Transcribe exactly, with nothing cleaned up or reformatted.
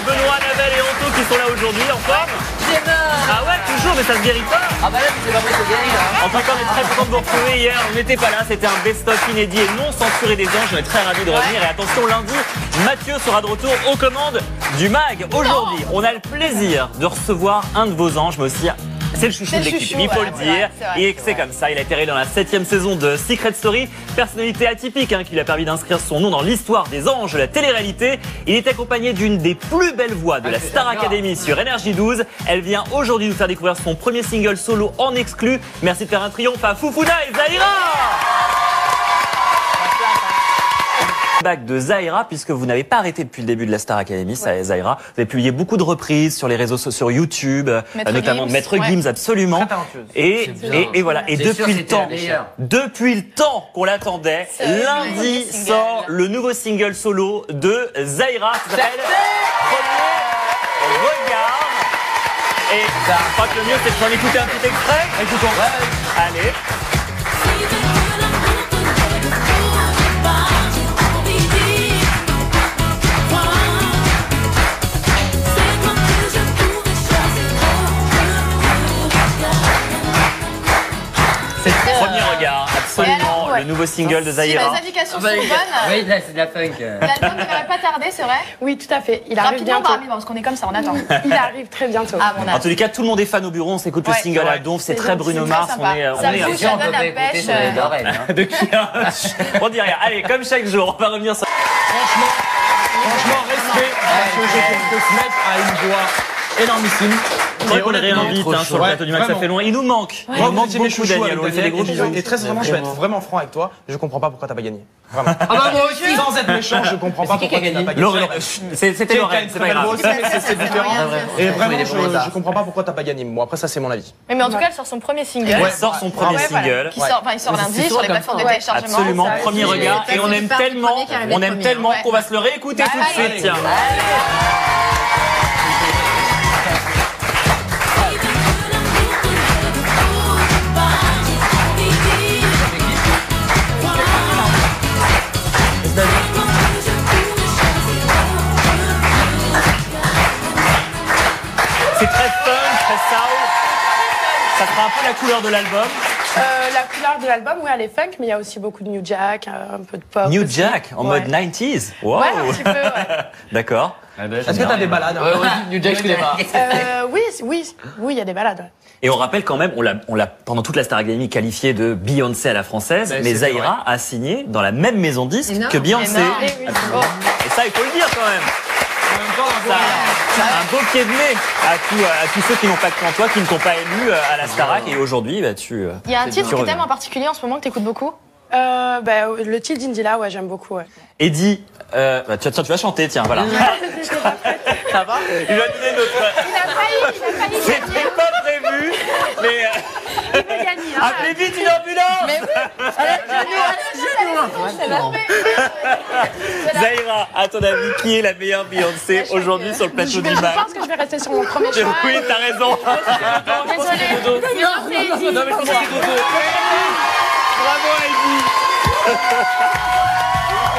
Benoît, Navel et Anto qui sont là aujourd'hui en forme. Ah ouais, toujours, mais ça se guérit pas. Ah bah là, c'est pas moi qui guérit là. En tout cas, on est très content de vous retrouver. Hier, on n'était pas là, c'était un best-of inédit et non censuré des anges. On est très ravis de revenir. Et attention, lundi, Mathieu sera de retour aux commandes du mag. Aujourd'hui, on a le plaisir de recevoir un de vos anges, mais aussi c'est le chouchou de l'équipe, il faut le dire. Et c'est comme ça, il a atterri dans la septième saison de Secret Story. Personnalité atypique hein, qui lui a permis d'inscrire son nom dans l'histoire des anges de la télé-réalité. Il est accompagné d'une des plus belles voix de la Star Academy sur Énergie douze. Elle vient aujourd'hui nous faire découvrir son premier single solo en exclu. Merci de faire un triomphe à Foufouna et Zahira. Back de Zahira, puisque vous n'avez pas arrêté depuis le début de la Star Academy, ouais. Zahira. Vous avez publié beaucoup de reprises sur les réseaux sociaux, sur YouTube, Maître notamment Gims, Maître ouais. Gims, absolument. Et, et, et voilà. Et depuis le temps, depuis le temps qu'on l'attendait, lundi sort le nouveau single solo de Zahira. Ça s'appelle Premier Regard. Et je crois que le mieux, c'est de s'en écouter un petit extrait. Écoutons. Ouais. Allez. Premier regard, absolument, alors, ouais. Le nouveau single de Zahira. Si les indications sont bonnes. Oui, là, c'est de la funk. L'album ne devrait pas tarder, c'est vrai? Oui, tout à fait. Il arrive rapidement, bientôt. Rapidement, parce qu'on est comme ça, on attend. Il arrive très bientôt. Ah, bon, en tous les cas, tout le monde est fan au bureau. On s'écoute ouais, le single ouais. à Donf. C'est très Bruno Mars. On est, ça on bouge, ça donne la pêche. Euh... De qui on dit rien. Allez, comme chaque jour, on va revenir sur. Franchement, franchement, respect à ce jeu de se mettre à une voix énormissime. Et on les réinvite hein, sur le plateau du match, ça fait loin. Il nous manque. Ouais. Il nous manque beaucoup, chouchous, Daniel. On fait des gros bisous. Et très sincèrement, je vais être vraiment franc avec toi. Je comprends pas pourquoi t'as pas gagné. Vraiment. Ah bah moi aussi. Sans être méchant, je comprends pas pourquoi tu n'as pas gagné. C'était Lorraine, c'est pas grave. C'est différent. Et vraiment, je comprends pas pourquoi t'as pas gagné. Bon, après ça, c'est mon avis. Mais en tout cas, elle sort son premier single. Elle sort son premier single. Qui sort, enfin, il sort lundi sur les plateformes de téléchargement. Absolument. Premier regard. Et on aime tellement, on aime tellement qu'on va se le réécouter tout de suite. Tiens. C'est très fun, très soul. Ça fera un peu la couleur de l'album. Euh, la couleur de l'album, oui, elle est funk, mais il y a aussi beaucoup de New Jack, un peu de pop. New aussi. Jack, en ouais. mode quatre-vingt-dix. Wow. Ouais, un petit peu, ouais. D'accord. Est-ce que t'as des balades? Ouais, ouais, New Jack, je connais pas. Euh, oui, oui, oui, il y a des balades. Ouais. Et on rappelle quand même, on l'a, on l'a pendant toute la Star Academy qualifié de Beyoncé à la française, mais, mais Zahira a signé dans la même maison de disque que Beyoncé. Et, oui. oh. Et ça, il faut le dire quand même. Ça, ça a un beau pied de nez à, tout, à tous ceux qui n'ont pas cru en toi, qui ne t'ont pas élu à la Starac. Et aujourd'hui, bah, tu. Il y a un titre que t'aimes en particulier en ce moment que t'écoutes beaucoup? euh, bah, Le titre d'Indila, ouais, j'aime beaucoup. Ouais. Eddie, euh, bah, tu, tu vas chanter, tiens, voilà. Ça va? Il va donner notre. Il a failli, il a failli. C'était pas prévu, mais. Il va gagner. Hein, appelez vite une ambulance! Mais oui. Zahira, à ton avis, qui est la meilleure Beyoncé aujourd'hui sur le plateau du mag? Je pense que je vais rester sur mon premier choix. Oui, t'as raison. Désolée. Non, non, mais je pense que c'est Dodo. Bravo, Heidi.